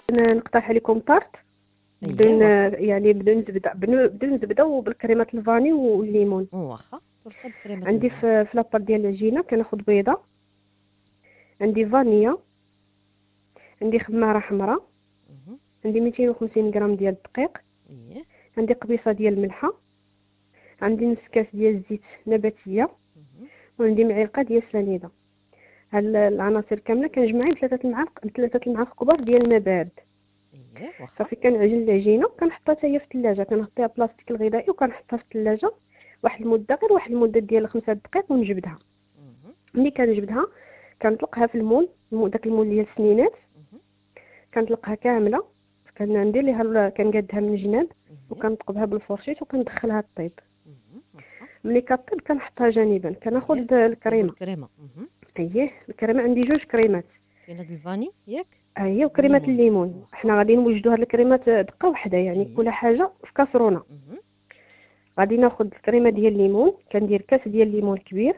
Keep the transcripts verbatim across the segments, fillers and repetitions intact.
نقترح عليكم طارت اييه بدون واخا. يعني بدون زبده، بدون زبده وبالكريمه الفاني والليمون. واخا تورته بكريمه عندي الفاني. في في لابار ديال العجينه كناخذ بيضه، عندي فانيا، عندي خماره حمراء، مهم. عندي مئتين وخمسين غرام ديال الدقيق، اييه. عندي قبيصه ديال الملحه، عندي نص كاس ديال الزيت نباتيه، مهم. وعندي معلقه ديال السنيده. هاد العناصر كامله كنجمعهم بثلاثه المعالق ثلاثه المعالق كبار ديال الماء بارد. اييه واخا. صافي كنعجن العجينه وكنحطها حتى هي في الثلاجه، كنغطيها بلاستيك الغذائي وكنحطها في الثلاجه واحد المده، غير واحد المده ديال خمسة دقائق ونجبدها. مهم. ملي كنجبدها كنطلقها في المول، المول داك المول ديال السنينات، مهم. كنطلقها كامله، كندير ليها كنقادها من الجناب اييه. وكنطقبها بالفرشيط وكندخلها طيب. مهم. واخا. ملي كطيب كنحطها جانبا، اييه كناخذ طيبوا الكريمه. الكريمه. مهم. اييه الكريمه عندي جوج كريمات، كاينه د الفاني ياك؟ هي وكريمه الليمون. الليمون. واخا. حنا غادي نوجدوا هاد الكريمات دقه واحده، يعني اييه. كل حاجه في كاسرونه. مهم. غادي ناخذ الكريمه ديال الليمون، كندير كاس ديال الليمون كبير،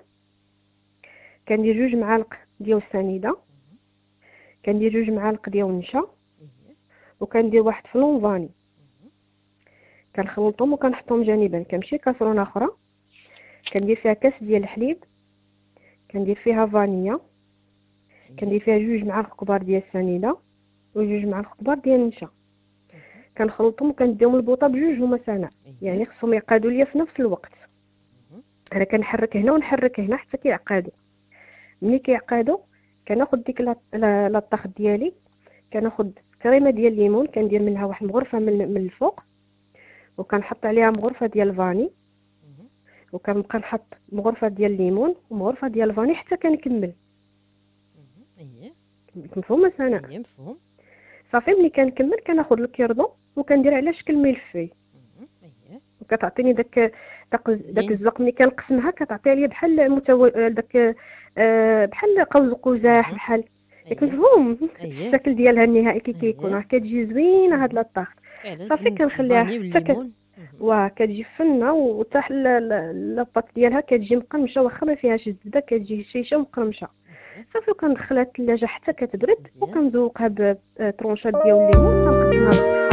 كندير جوج معالق ديال السنيده، كندير جوج معالق ديال النشا، اييه. وكندير واحد فلون فاني، مهم. كنخلطهم وكنحطهم جانبا. كنمشي كاسرونه اخرى كندير فيها كاس ديال الحليب، كندير فيها فانيا، كندير فيها جوج معالق كبار ديال السنيده وجوج معالق كبار ديال النشا. مهم. كنخلطهم وكنديهم البوطه بجوج هما سناء، يعني اييه. خصهم يعقدوا ليا في نفس الوقت. مهم. انا كنحرك هنا ونحرك هنا حتى كيعقدوا. ملي كيعقدوا كناخذ ديك لا- لا- لاطاخ ديالي، كناخذ كريمه ديال الليمون، كندير منها واحد مغرفه من من الفوق، وكنحط عليها مغرفه ديال الفاني، مهم. وكنبقى نحط مغرفه ديال الليمون ومغرفه ديال الفاني حتى كنكمل. مهم. اييه. مفهومه سناء؟ اييه مفهوم. صافي ملي كنكمل كناخذ الكيردون وكندير على شكل ملفي، مهم. اييه. وكتعطيني داك داك داك زين. الزق. ملي كنقسمها كتعطي لي بحال متو... داك آه، بحال قوس قزح، اها. بحال ياك اييه. مفهوم. اييه. الشكل ديالها النهائي كي كيكون راه اييه. كتجي زوينه هاد مهم. لاطاخ. فعلا صافي بين كنخليها الفاني حتى ك... والليمون. مهم. وكتجي فنه، وحتى لاباط ديالها كتجي مقرمشه، واخا ما فيهاش الزبده كتجي هشيشه ومقرمشه. اييه. صافي وكندخلها الثلاجه حتى كتبرد كتبرد، مزيان. وكنذوقها بطرونشات ديال الليمون، كنقدمها بالصحه.